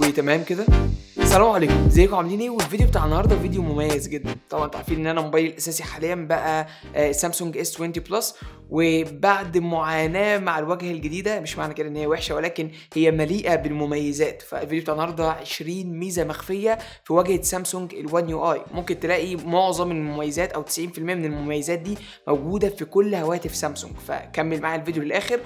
وتمام كده. السلام عليكم، ازيكم عاملين ايه؟ والفيديو بتاع النهارده فيديو مميز جدا. طبعا انتوا عارفين ان انا موبايل الاساسي حاليا بقى سامسونج اس 20 بلس، وبعد معاناه مع الواجهه الجديده، مش معنى كده ان هي وحشه ولكن هي مليئه بالمميزات. فالفيديو بتاع النهارده 20 ميزه مخفيه في واجهه سامسونج ال1 يو اي. ممكن تلاقي معظم المميزات او 90% من المميزات دي موجوده في كل هواتف سامسونج، فكمل معايا الفيديو للاخر.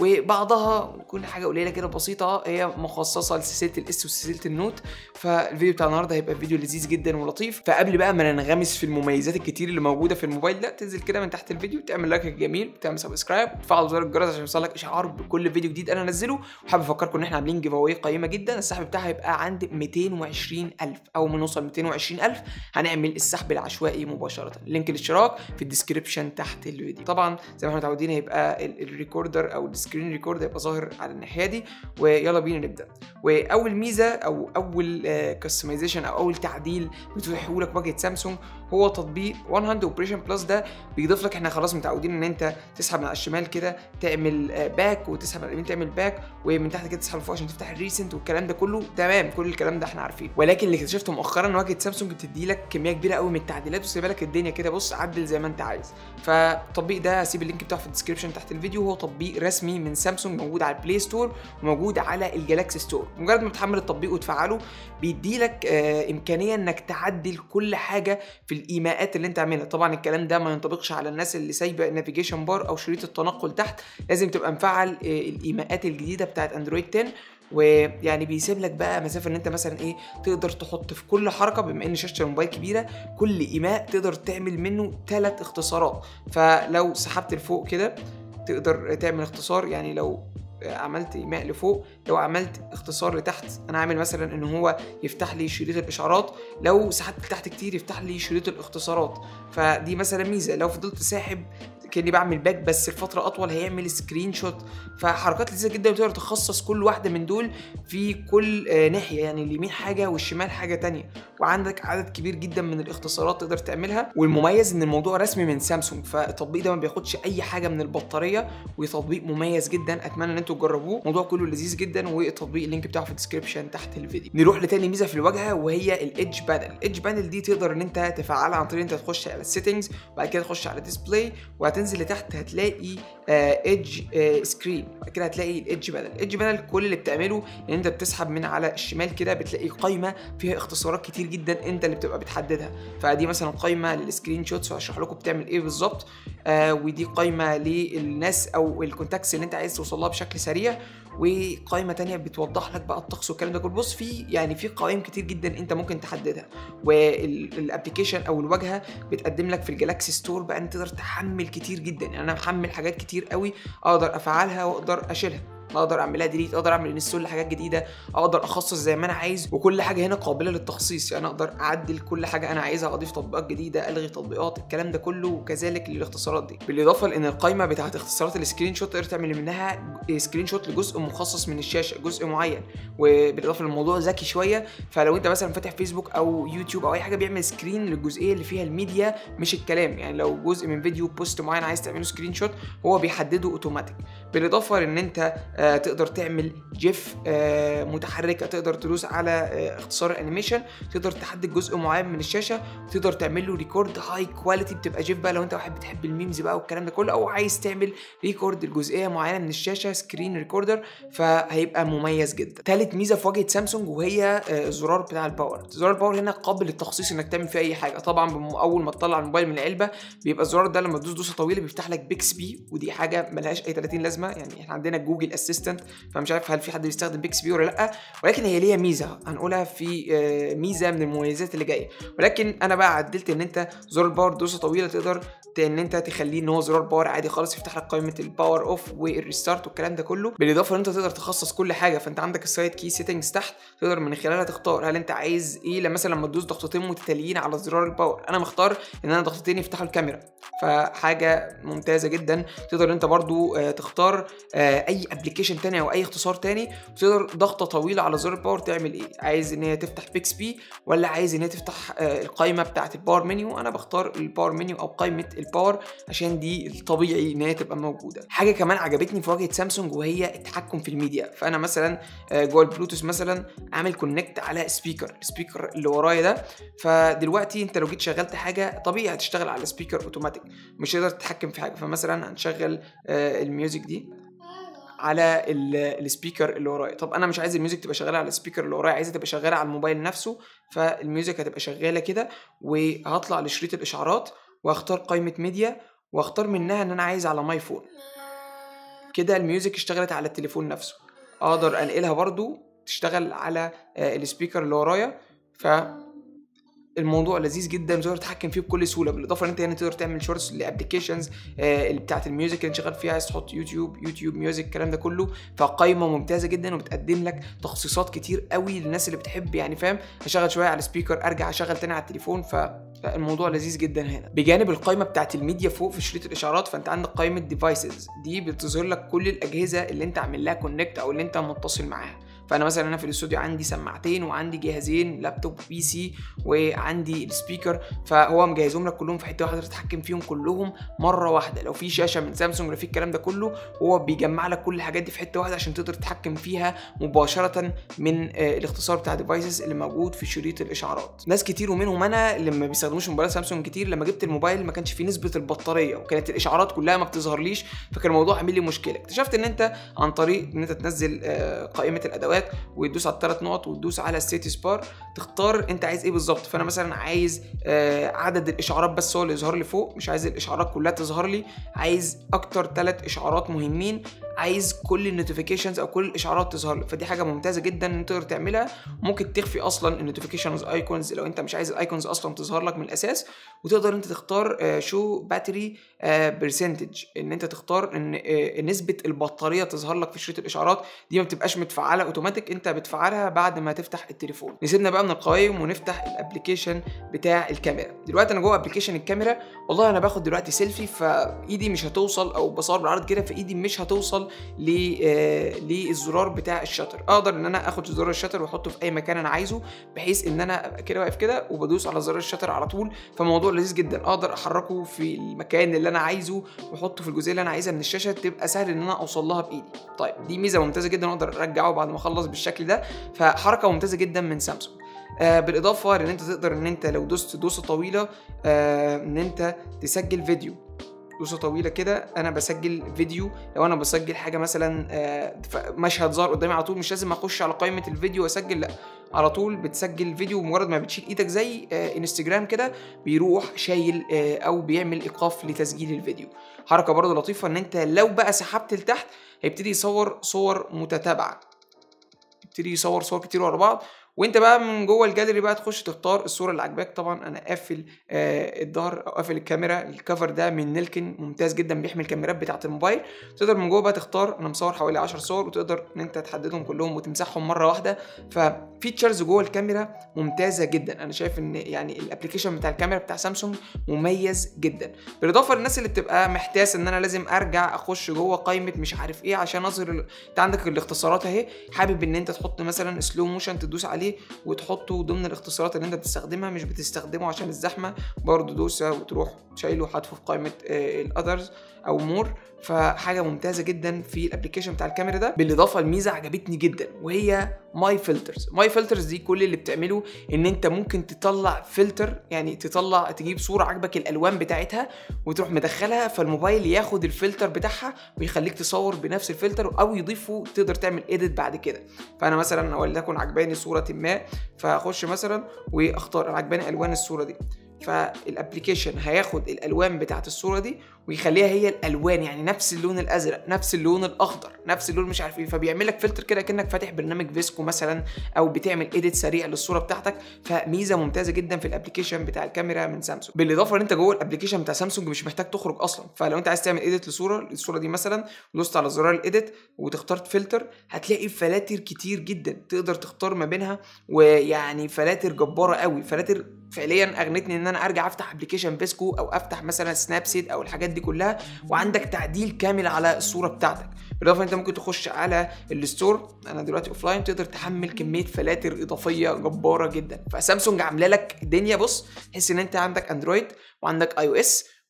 وبعضها كل حاجه قليله كده بسيطه هي مخصصه لسلسله الاس وسلسله النوت. فالفيديو بتاع النهارده هيبقى فيديو لذيذ جدا ولطيف. فقبل بقى ما ننغمس في المميزات الكتير اللي موجوده في الموبايل ده، تنزل كده من تحت الفيديو تعمل لايك جميل، تعمل سبسكرايب، وتفعل زر الجرس عشان يوصلك اشعار بكل فيديو جديد انا انزله. وحابب افكركم ان احنا عاملين جيف اواي قيمه جدا، السحب بتاعها هيبقى عند 220,000. اول ما نوصل 220,000 هنعمل السحب العشوائي مباشره. لينك الاشتراك في الديسكربشن تحت الفيديو. طبعا زي ما احنا متعودين هيبقى الريكوردر او السكرين ريكورد هيبقى ظاهر على الناحيه دي. ويلا بينا نبدا. واول ميزه او اول كاستمايزيشن او اول تعديل بتفتحه لك واجهه سامسونج هو تطبيق 100 اوبريشن بلس. ده بيضيف لك، احنا خلاص متعودين ان انت تسحب من على الشمال كده تعمل باك، وتسحب من اليمين تعمل باك، ومن تحت كده تسحب لفوق عشان تفتح الريسنت والكلام ده كله تمام. كل الكلام ده احنا عارفينه، ولكن اللي اكتشفته مؤخرا ان واجهه سامسونج بتدي لك كميه كبيره قوي من التعديلات، وسيب لك الدنيا كده بص عدل زي ما انت عايز. فالتطبيق ده هسيب اللينك بتاعه في الديسكربشن تحت الفيديو. هو تطبيق رسمي من سامسونج، موجود على البلاي ستور وموجود على الجالاكسي ستور. مجرد ما تحمل التطبيق وتفعله بيدي لك امكانيه انك تعدل كل حاجه في الايماءات اللي انت عاملها. طبعا الكلام ده ما ينطبقش على الناس اللي سايبه النافيجيشن بار او شريط التنقل تحت، لازم تبقى مفعل الايماءات الجديده بتاعت اندرويد 10. ويعني بيسيب لك بقى مسافه ان انت مثلا ايه تقدر تحط في كل حركه، بما ان شاشه الموبايل كبيره كل ايماء تقدر تعمل منه 3 اختصارات. فلو سحبت لفوق كده تقدر تعمل اختصار، يعني لو عملت ايماء لفوق، لو عملت اختصار لتحت، انا عامل مثلا ان هو يفتح لي شريط الاشعارات، لو سحبت لتحت كتير يفتح لي شريط الاختصارات. فدي مثلا ميزه. لو فضلت ساحب كاني بعمل باك بس لفتره اطول هيعمل سكرين شوت. فحركات لذيذه جدا، وتقدر تخصص كل واحده من دول في كل ناحيه، يعني اليمين حاجه والشمال حاجه تانية، وعندك عدد كبير جدا من الاختصارات تقدر تعملها. والمميز ان الموضوع رسمي من سامسونج، فالتطبيق ده ما بياخدش اي حاجه من البطاريه، وتطبيق مميز جدا. اتمنى ان انتوا تجربوه، الموضوع كله لذيذ جدا. والتطبيق اللينك بتاعه في الديسكربشن تحت الفيديو. نروح لتاني ميزه في الواجهه وهي الايدج بانل. الايدج بانل دي تقدر ان انت تفعلها عن طريق انت تخش على السيتنجز، وبعد كده تخش على ديسبلاي، وهتنزل لتحت هتلاقي ايدج سكرين، بعد كده هتلاقي الايدج بانل. الايدج بانل كل اللي بتعمله ان انت بتسحب من على الشمال كده بتلاقي قائمه فيها اختصارات كتير جدا انت اللي بتبقى بتحددها. فدي مثلا قائمه للسكرين شوتس، وهشرح لكم بتعمل ايه بالظبط. ودي قائمه للناس او الكونتاكتس اللي انت عايز توصل لها بشكل سريع، وقائمه تانية بتوضح لك بقى الطقس والكلام ده كله. بص في يعني في قوائم كتير جدا انت ممكن تحددها. والابلكيشن او الواجهه بتقدم لك في الجالاكسي ستور بقى انت تقدر تحمل كتير جدا. يعني انا محمل حاجات كتير قوي اقدر افعلها واقدر اشيلها، اقدر اعملها ديليت، اقدر اعمل انستول لحاجات جديده، اقدر اخصص زي ما انا عايز. وكل حاجه هنا قابله للتخصيص، يعني اقدر اعدل كل حاجه انا عايزها، اضيف تطبيقات جديده، الغي تطبيقات، الكلام ده كله. وكذلك للاختصارات دي، بالاضافه لان القائمه بتاعه اختصارات السكرين شوت تقدر تعمل منها سكرين شوت لجزء مخصص من الشاشه، جزء معين. وبالاضافه للموضوع ذكي شويه، فلو انت مثلا فاتح فيسبوك او يوتيوب او اي حاجه بيعمل سكرين للجزئيه اللي فيها الميديا مش الكلام، يعني لو جزء من فيديو بوست معين عايز تعمله سكرين شوت هو بيحدده اوتوماتيك. بالاضافه لان انت تقدر تعمل جيف متحركه، تقدر تدوس على اختصار الانيميشن، تقدر تحدد جزء معين من الشاشه، تقدر تعمل له ريكورد هاي كواليتي، بتبقى جيف بقى لو انت واحد بتحب الميمز بقى والكلام ده كله، او عايز تعمل ريكورد لجزئيه معينه من الشاشه سكرين ريكوردر، فهيبقى مميز جدا. ثالث ميزه في واجهه سامسونج وهي الزرار بتاع الباور. زرار الباور هنا قابل للتخصيص انك تعمل فيه اي حاجه. طبعا اول ما تطلع الموبايل من العلبه بيبقى الزرار ده لما تدوس دوسه طويله بيفتح لك بيكسبي، ودي حاجه ملهاش اي 30 لازمه. يعني احنا عندنا جوجل اسيستنت، فمش عارف هل في حد بيستخدم بيكسبي ولا لا، ولكن هي ليها ميزه هنقولها في ميزه من المميزات اللي جايه. ولكن انا بقى عدلت ان انت زرار الباور دوسه طويله تقدر ان انت تخليه ان هو زرار باور عادي خالص، يفتح لك قائمه الباور اوف والريستارت والكلام ده كله. بالاضافه ان انت تقدر تخصص كل حاجه. فانت عندك السايد كي سيتنجز تحت تقدر من خلالها تختار هل انت عايز ايه. مثلا لما تدوس ضغطتين متتاليين على زرار الباور، انا مختار ان انا ضغطتين يفتحوا الكاميرا، فحاجه ممتازه جدا. تقدر انت برضو تختار اي ابلكيشن تاني او اي اختصار تاني، وتقدر ضغطه طويله على زر الباور تعمل ايه. عايز ان هي تفتح بيكسبي ولا عايز ان هي تفتح القائمه بتاعه الباور منيو. انا بختار الباور منيو او قائمه الباور عشان دي الطبيعي ان هي تبقى موجوده. حاجه كمان عجبتني في واجهه سامسونج وهي التحكم في الميديا. فانا مثلا جوه البلوتوث مثلا عامل كونكت على السبيكر اللي ورايا ده، فدلوقتي انت لو جيت شغلت حاجه طبيعي هتشتغل على سبيكر اوتوماتيك، مش هتقدر تتحكم في حاجه. فمثلا هنشغل الميوزك دي على السبيكر اللي ورايا. طب انا مش عايز الميوزك تبقى شغاله على السبيكر اللي ورايا، عايزها تبقى شغاله على الموبايل نفسه. فالميوزك هتبقى شغاله كده، وهطلع لشريط الاشعارات واختار قائمه ميديا، واختار منها ان انا عايز على ماي فون. كده الميوزك اشتغلت على التليفون نفسه. اقدر انقلها برضو تشتغل على السبيكر اللي ورايا. الموضوع لذيذ جدا وتقدر تتحكم فيه بكل سهوله. بالاضافه ان انت هنا تقدر تعمل شورتس لابلكيشنز اللي بتاعه الميوزك اللي انت شغال فيها، عايز تحط يوتيوب ميوزك الكلام ده كله. فقائمه ممتازه جدا وبتقدم لك تخصيصات كتير قوي للناس اللي بتحب يعني فاهم اشغل شويه على السبيكر ارجع اشغل تاني على التليفون. فالموضوع لذيذ جدا هنا. بجانب القائمه بتاعه الميديا فوق في شريط الاشعارات، فانت عندك قائمه ديفايسز، دي بتظهر لك كل الاجهزه اللي انت عامل لها كونكت او اللي انت متصل معاها. فانا مثلا انا في الاستوديو عندي سماعتين وعندي جهازين لابتوب بي سي وعندي السبيكر، فهو مجهزهم لك كلهم في حته واحده تتحكم فيهم كلهم مره واحده. لو في شاشه من سامسونج ولا في الكلام ده كله، هو بيجمع لك كل الحاجات دي في حته واحده عشان تقدر تتحكم فيها مباشره من الاختصار بتاع ديفايسز اللي موجود في شريط الاشعارات. ناس كتير ومنهم انا اللي ما بيستخدموش موبايل سامسونج كتير، لما جبت الموبايل ما كانش فيه نسبه البطاريه وكانت الاشعارات كلها ما بتظهرليش، فكان الموضوع عامل لي مشكله. اكتشفت ان انت عن طريق ان انت تنزل قائمه الادوات وتدوس على الثلاث نقط وتدوس على ستيتس بار، تختار انت عايز ايه بالظبط. فانا مثلا عايز عدد الاشعارات بس هو اللي يظهر لي فوق، مش عايز الاشعارات كلها تظهر لي، عايز اكتر 3 اشعارات مهمين، عايز كل النوتيفيكيشنز او كل الاشعارات تظهر لي. فدي حاجه ممتازه جدا ان تقدر تعملها. ممكن تخفي اصلا النوتيفيكيشنز ايكونز لو انت مش عايز الايكونز اصلا تظهر لك من الاساس. وتقدر انت تختار شو باتري برسنتج، ان انت تختار ان نسبه البطاريه تظهر لك في شريط الاشعارات. دي ما بتبقاش متفعله اوتوماتيك، انت بتفعلها بعد ما تفتح التليفون. نسيبنا بقى من القوائم ونفتح الابلكيشن بتاع الكاميرا. دلوقتي انا جوه ابلكيشن الكاميرا، والله انا باخد دلوقتي سيلفي، فايدي مش هتوصل، او بصور بالعرض كده فايدي مش هتوصل للزرار بتاع الشاتر. اقدر ان انا اخد زرار الشاتر واحطه في اي مكان انا عايزه، بحيث ان انا كده واقف كده وبدوس على زرار الشاتر على طول. فموضوع لذيذ جدا، اقدر احركه في المكان اللي انا عايزه واحطه في الجزئيه اللي انا عايزها من الشاشه، تبقى سهل ان انا اوصل لها بايدي. طيب دي ميزه ممتازه جدا، اقدر ارجعه بعد ما اخلص بالشكل ده. فحركه ممتازه جدا من سامسونج. بالاضافه لان انت تقدر ان انت لو دوست دوسه طويله ان انت تسجل فيديو. دوسه طويله كده انا بسجل فيديو. لو انا بسجل حاجه مثلا مشهد ظهر قدامي على طول، مش لازم اخش على قائمه الفيديو واسجل، لا على طول بتسجل فيديو. مجرد ما بتشيل ايدك زي انستجرام كده بيروح شايل او بيعمل ايقاف لتسجيل الفيديو. حركه برضه لطيفه ان انت لو بقى سحبت لتحت هيبتدي يصور صور متتابعه، يبتدي يصور صور كتير ورا بعض، وانت بقى من جوه الجاليري بقى تخش تختار الصوره اللي عاجباك. طبعا انا قافل الظهر او قافل الكاميرا. الكفر ده من نيلكن ممتاز جدا، بيحمي الكاميرات بتاعه الموبايل. تقدر من جوه بقى تختار، انا مصور حوالي 10 صور، وتقدر ان انت تحددهم كلهم وتمسحهم مره واحده. ففيتشرز جوه الكاميرا ممتازه جدا. انا شايف ان يعني الابلكيشن بتاع الكاميرا بتاع سامسونج مميز جدا. بالاضافه للناس اللي بتبقى محتاس ان انا لازم ارجع اخش جوه قائمه مش عارف ايه عشان اظهر انت عندك الاختصارات اهي، حابب ان انت تحط مثلا سلو موشن تدوس عليه وتحطه ضمن الاختصارات اللي انت بتستخدمها، مش بتستخدمه عشان الزحمه، برضو دوسه وتروح شايله وحاطه في قائمه الاذرز او مور. فحاجه ممتازه جدا في الابلكيشن بتاع الكاميرا ده. بالاضافه لميزه عجبتني جدا وهي ماي فلترز. ماي فلترز دي كل اللي بتعمله ان انت ممكن تطلع فلتر، يعني تجيب صوره عجبك الالوان بتاعتها وتروح مدخلها، فالموبايل ياخد الفلتر بتاعها ويخليك تصور بنفس الفلتر او يضيفه، تقدر تعمل اديت بعد كده. فانا مثلا وليكن عجباني صوره ما، فاخش مثلا واختار انا عجباني الوان الصوره دي، فالابلكيشن هياخد الالوان بتاعت الصوره دي ويخليها هي الالوان، يعني نفس اللون الازرق، نفس اللون الاخضر، نفس اللون مش عارف ايه، فبيعمل لك فلتر كده كانك فاتح برنامج فيسكو مثلا، او بتعمل اديت سريع للصوره بتاعتك. فميزه ممتازه جدا في الابلكيشن بتاع الكاميرا من سامسونج. بالاضافه ان انت جوه الابلكيشن بتاع سامسونج مش محتاج تخرج اصلا. فلو انت عايز تعمل اديت الصوره دي مثلا، دوست على زرار الاديت وتختار فلتر، هتلاقي فلاتر كتير جدا تقدر تختار ما بينها، ويعني فلاتر جباره قوي. فلاتر فعليا اغنتني ان انا ارجع افتح ابلكيشن فيسكو او افتح مثلا سناب سيت او الحاجات دي كلها، وعندك تعديل كامل على الصوره بتاعتك. بالاضافه انت ممكن تخش على الستور، انا دلوقتي اوفلاين، تقدر تحمل كميه فلاتر اضافيه جباره جدا. فسامسونج عامله لك دنيا، بص تحس ان انت عندك اندرويد وعندك اي او اس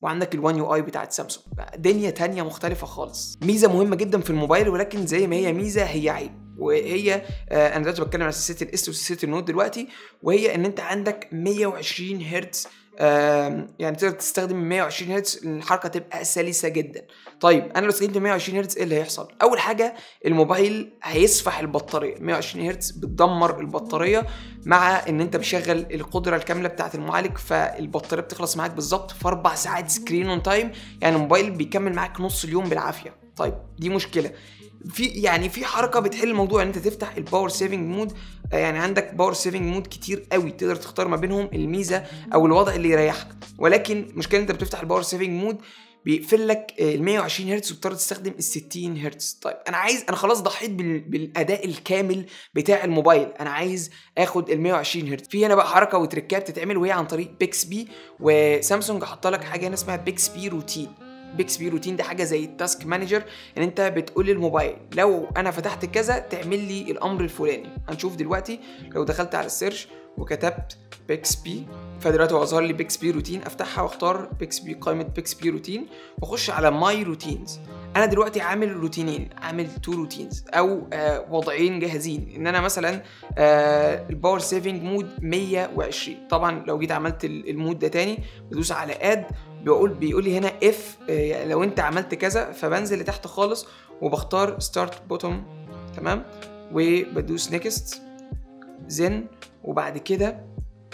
وعندك الوان يو اي بتاعت سامسونج، دنيا تانية مختلفه خالص. ميزه مهمه جدا في الموبايل، ولكن زي ما هي ميزه هي عيب، وهي انا دلوقتي بتكلم على سلسله الاس وسلسله النوت دلوقتي، وهي ان انت عندك 120 هرتز، يعني تقدر تستخدم 120 هرتز، الحركه تبقى سلسه جدا. طيب انا لو استخدمت 120 هرتز ايه اللي هيحصل؟ اول حاجه الموبايل هيسفح البطاريه، 120 هرتز بتدمر البطاريه، مع ان انت بتشغل القدره الكامله بتاعه المعالج، فالبطاريه بتخلص معاك بالظبط في 4 ساعات سكرين اون تايم، يعني الموبايل بيكمل معاك نص اليوم بالعافيه. طيب دي مشكله. في حركه بتحل الموضوع، ان انت تفتح الباور سيفنج مود، يعني عندك باور سيفنج مود كتير قوي تقدر تختار ما بينهم الميزه او الوضع اللي يريحك، ولكن المشكله انت بتفتح الباور سيفنج مود بيقفل لك ال 120 هرتز وبتضطر تستخدم ال 60 هرتز. طيب انا خلاص ضحيت بالاداء الكامل بتاع الموبايل، انا عايز اخد ال 120 هرتز. في هنا بقى حركه وتريكات بتتعمل، وهي عن طريق بيكسبي، وسامسونج حاطه لك حاجه هنا اسمها بيكسبي روتين. بيكسبي روتين دي حاجه زي التاسك مانجر، ان انت بتقول للموبايل لو انا فتحت كذا تعمل لي الامر الفلاني. هنشوف دلوقتي لو دخلت على السيرش وكتبت بيكسبي، فدلوقتي هو ظهر لي بيكسبي روتين، افتحها واختار بيكسبي، قائمه بيكسبي روتين، واخش على ماي روتينز. انا دلوقتي عامل روتينين، عامل 2 روتينز او وضعين جاهزين، ان انا مثلا الباور سيفنج مود 120. طبعا لو جيت عملت المود ده تاني بدوس على اد، بيقول لي هنا اف لو انت عملت كذا، فبنزل لتحت خالص وبختار ستارت بوتوم، تمام، وبدوس نيكست زين، وبعد كده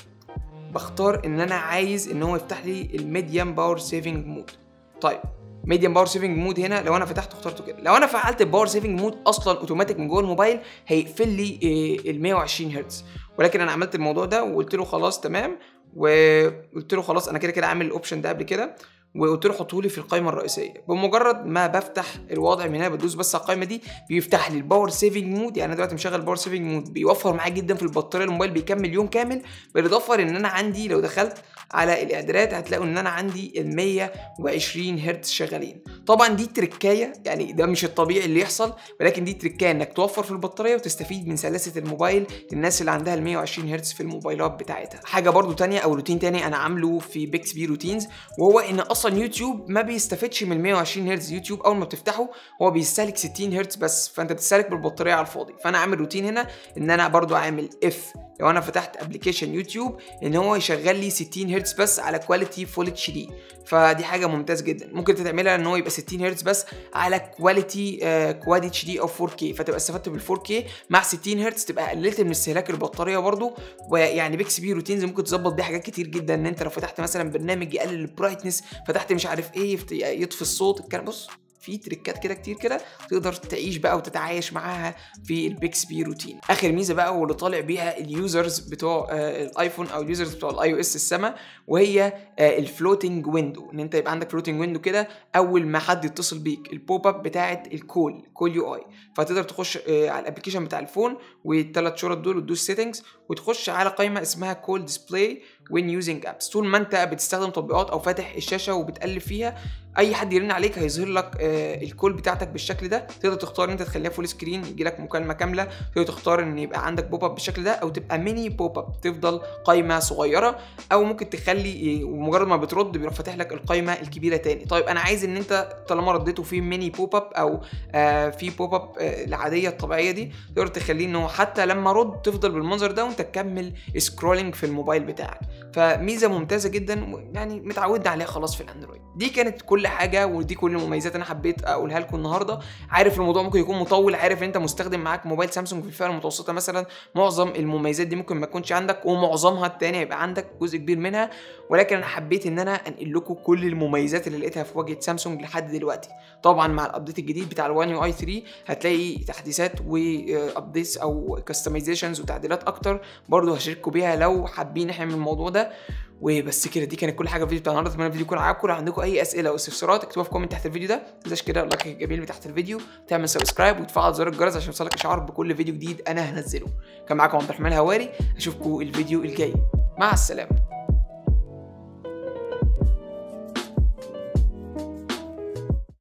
بختار ان انا عايز ان هو يفتح لي الميديم باور سيفنج مود. طيب ميديم باور سيفنج مود هنا لو انا فتحته اخترته كده، لو انا فعلت الباور سيفنج مود اصلا اوتوماتيك من جوه الموبايل هيقفل لي ال 120 هرتز، ولكن انا عملت الموضوع ده وقلت له خلاص تمام، وقلت له خلاص انا كده عامل الاوبشن ده قبل كده، وقلت له حطه لي في القائمه الرئيسيه. بمجرد ما بفتح الوضع من هنا بدوس بس على القائمه دي بيفتح لي الباور سيفنج مود، يعني انا دلوقتي مشغل باور سيفنج مود، بيوفر معايا جدا في البطاريه، الموبايل بيكمل يوم كامل، بالاضافه ان انا عندي لو دخلت على الاعدادات هتلاقوا ان انا عندي ال 120 هرتز شغالين. طبعا دي تركايه، يعني ده مش الطبيعي اللي يحصل، ولكن دي تركايه انك توفر في البطاريه وتستفيد من سلاسه الموبايل للناس اللي عندها ال 120 هرتز في الموبايلات بتاعتها. حاجه برضو تانية او روتين تاني انا عامله في بيكسبي روتينز، وهو ان اصلا يوتيوب ما بيستفدش من 120 هرتز. يوتيوب اول ما بتفتحه هو بيستهلك 60 هرتز بس، فانت بتستهلك بالبطاريه على الفاضي. فانا عامل روتين هنا ان انا برضو عامل اف لو انا فتحت ابلكيشن يوتيوب ان هو يشغل لي 60 هرتز بس على كواليتي فول اتش دي، فدي حاجه ممتاز جدا. ممكن تعملها ان هو يبقى 60 هرتز بس على كواليتي كواد اتش دي او 4K، فتبقى استفدت بال 4K مع 60 هرتز، تبقى قللت من استهلاك البطاريه برضو. ويعني بيكسبي روتينز ممكن تظبط بيه حاجات كتير جدا، ان انت لو فتحت مثلا برنامج يقلل البرايتنس، فتحت مش عارف ايه يطفي الصوت، الكلام. بص في تريكات كده كتير كده تقدر تعيش بقى وتتعايش معاها في البيكسبي روتين. اخر ميزه بقى واللي طالع بيها اليوزرز بتوع الايفون او اليوزرز بتوع الاي او اس السما، وهي الفلوتنج ويندو، ان انت يبقى عندك فلوتنج ويندو كده اول ما حد يتصل بيك، البوب اب بتاعه كول يو اي، فتقدر تخش على الابلكيشن بتاع الفون والثلاث شرط دول وتدوس سيتنجز وتخش على قائمه اسمها كول ديسبلاي وين يوزنج ابس. طول ما انت بتستخدم تطبيقات او فاتح الشاشه وبتقلب فيها، اي حد يرن عليك هيظهر لك الكول بتاعتك بالشكل ده. تقدر تختار ان انت تخليها فول سكرين يجي لك مكالمه كامله، تقدر تختار ان يبقى عندك بوب اب بالشكل ده، او تبقى ميني بوب اب تفضل قائمه صغيره، او ممكن تخلي ومجرد ما بترد بيروح فاتح لك القائمه الكبيره تاني. طيب انا عايز ان انت طالما رديته في ميني بوب اب او في بوب اب العاديه الطبيعيه دي، تقدر تخليه ان هو حتى لما رد تفضل بالمنظر ده وانت تكمل سكرولنج في الموبايل بتاعك. فميزه ممتازه جدا، يعني متعودنا عليها خلاص في الاندرويد. دي كانت كل حاجه، ودي كل المميزات انا حبيت اقولها لكم النهارده. عارف الموضوع ممكن يكون مطول، عارف ان انت مستخدم معاك موبايل سامسونج في الفئه المتوسطه مثلا، معظم المميزات دي ممكن ما تكونش عندك، ومعظمها التاني يبقى عندك جزء كبير منها، ولكن انا حبيت ان انا انقل لكم كل المميزات اللي لقيتها في واجهه سامسونج لحد دلوقتي. طبعا مع الابديت الجديد بتاع الوان يو اي 3 هتلاقي تحديثات وابديتس او كاستمايزيشنز وتعديلات اكتر، برضو هشارككم بيها لو حابين نعمل الموضوع ده. وبس كده، دي كانت كل حاجه في الفيديو بتاع النهارده. اتمنى الفيديو يكون عجبكم. لو عندكم اي اسئله او استفسارات اكتبوها في كومنت تحت الفيديو ده. ما تنساش كده اللايك الجميل تحت الفيديو، تعمل سبسكرايب وتفعل زر الجرس عشان يوصلك اشعار بكل فيديو جديد انا هنزله. كان معاكم عبد الرحمن الهواري، اشوفكم الفيديو الجاي، مع السلامه.